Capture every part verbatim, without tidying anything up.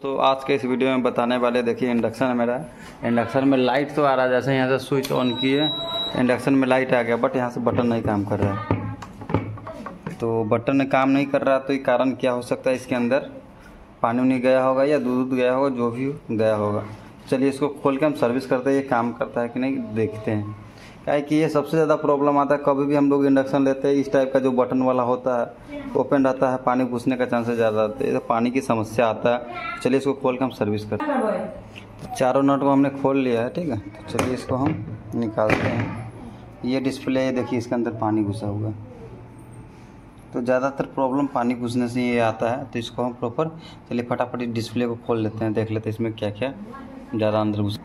तो आज के इस वीडियो में बताने वाले, देखिए इंडक्शन है मेरा। इंडक्शन में लाइट तो आ रहा है, जैसे यहाँ से स्विच ऑन किए इंडक्शन में लाइट आ गया, बट यहाँ से बटन नहीं काम कर रहा है। तो बटन काम नहीं कर रहा, तो ये कारण क्या हो सकता है? इसके अंदर पानी उनी गया होगा या दूध दूध गया होगा, जो भी गया होगा। चलिए इसको खोल के हम सर्विस करते हैं, ये काम करता है कि नहीं देखते हैं। क्या है कि ये सबसे ज़्यादा प्रॉब्लम आता है, कभी भी हम लोग इंडक्शन लेते हैं इस टाइप का जो बटन वाला होता है ओपन रहता है, पानी घुसने का चांसेस ज़्यादा रहते हैं, तो पानी की समस्या आता है। चलिए इसको खोल के हम सर्विस करते हैं। तो चारों नट को हमने खोल लिया है, ठीक है। तो चलिए इसको हम निकालते हैं। ये डिस्प्ले है, देखिए इसके अंदर पानी घुसा हुआ है, तो ज़्यादातर प्रॉब्लम पानी घुसने से ये आता है। तो इसको हम प्रॉपर, चलिए फटाफट डिस्प्ले को खोल लेते हैं, देख लेते हैं इसमें क्या क्या ज़्यादा अंदर घुस।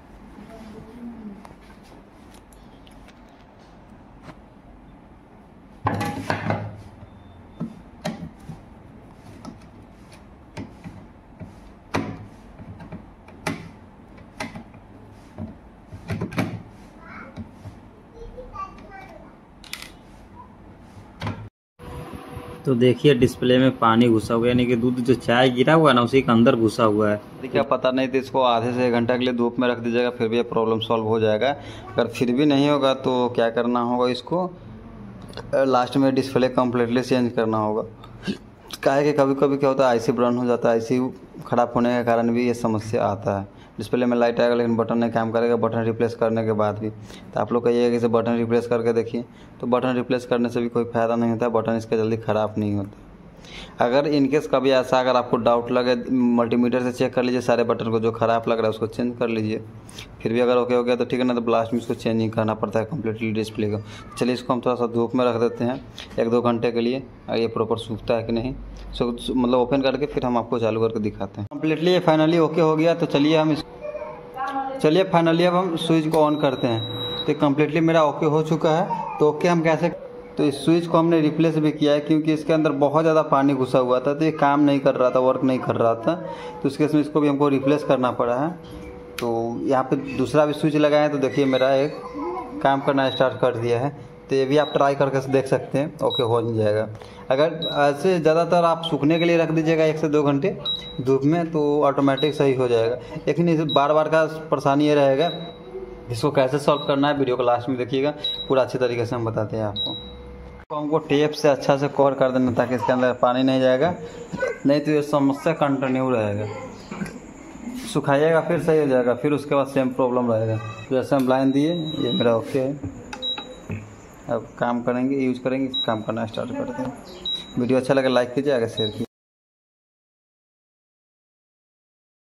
तो देखिए डिस्प्ले में पानी घुसा हुआ है, यानी कि दूध जो चाय गिरा हुआ है ना उसी के अंदर घुसा हुआ है। देखिए पता नहीं, तो इसको आधे से एक घंटा के लिए धूप में रख दीजिएगा, फिर भी ये प्रॉब्लम सॉल्व हो जाएगा। अगर फिर भी नहीं होगा तो क्या करना होगा, इसको लास्ट में डिस्प्ले कम्प्लीटली चेंज करना होगा। क्या है कि कभी कभी क्या होता है, आईसी बर्न हो जाता है, आईसी ख़राब होने के कारण भी ये समस्या आता है। डिस्प्ले में लाइट आएगा लेकिन बटन नहीं काम करेगा, बटन रिप्लेस करने के बाद भी। तो आप लोग कहिएगा कि इसे बटन रिप्लेस करके देखिए, तो बटन रिप्लेस करने से भी कोई फ़ायदा नहीं होता है, बटन इसका जल्दी ख़राब नहीं होता। अगर इनकेस कभी ऐसा अगर आपको डाउट लगे, मल्टीमीटर से चेक कर लीजिए सारे बटन को, जो ख़राब लग रहा है उसको चेंज कर लीजिए। फिर भी अगर ओके हो गया तो ठीक है, ना तो ब्लास्ट में इसको चेंज ही करना पड़ता है कम्प्लीटली डिस्प्ले को। चलिए इसको हम थोड़ा सा धूप में रख देते हैं एक दो घंटे के लिए, और ये प्रॉपर सूखता है कि नहीं, सो मतलब ओपन करके फिर हम आपको चालू करके दिखाते हैं। कम्प्लीटली ये फाइनली ओके हो गया। तो चलिए हम इस चलिए फाइनली अब हम स्विच को ऑन करते हैं। तो कम्प्लीटली मेरा ओके हो चुका है। तो ओके हम कैसे, तो इस स्विच को हमने रिप्लेस भी किया है, क्योंकि इसके अंदर बहुत ज़्यादा पानी घुसा हुआ था, तो ये काम नहीं कर रहा था, वर्क नहीं कर रहा था। तो इसके इसमें इसको भी हमको रिप्लेस करना पड़ा है। तो यहाँ पे दूसरा भी स्विच लगाए हैं, तो देखिए मेरा एक काम करना स्टार्ट कर दिया है। तो ये भी आप ट्राई करके देख सकते हैं, ओके हो जाएगा। अगर ऐसे ज़्यादातर आप सूखने के लिए रख दीजिएगा एक से दो घंटे धूप में, तो ऑटोमेटिक सही हो जाएगा। लेकिन इस बार बार का परेशानी ये रहेगा, इसको कैसे सॉल्व करना है वीडियो को लास्ट में देखिएगा, पूरा अच्छे तरीके से हम बताते हैं आपको। तो हमको टेप से अच्छा से कवर कर देना, ताकि इसके अंदर पानी नहीं जाएगा, नहीं तो ये समस्या कंटिन्यू रहेगा। सुखाइएगा फिर सही हो जाएगा, फिर उसके बाद सेम प्रॉब्लम रहेगा। जैसे हम लाइन दिए, ये मेरा ओके है। अब काम करेंगे, यूज़ करेंगे, काम करना स्टार्ट करते हैं। वीडियो अच्छा लगे लाइक कीजिए, आगे शेयर कीजिए।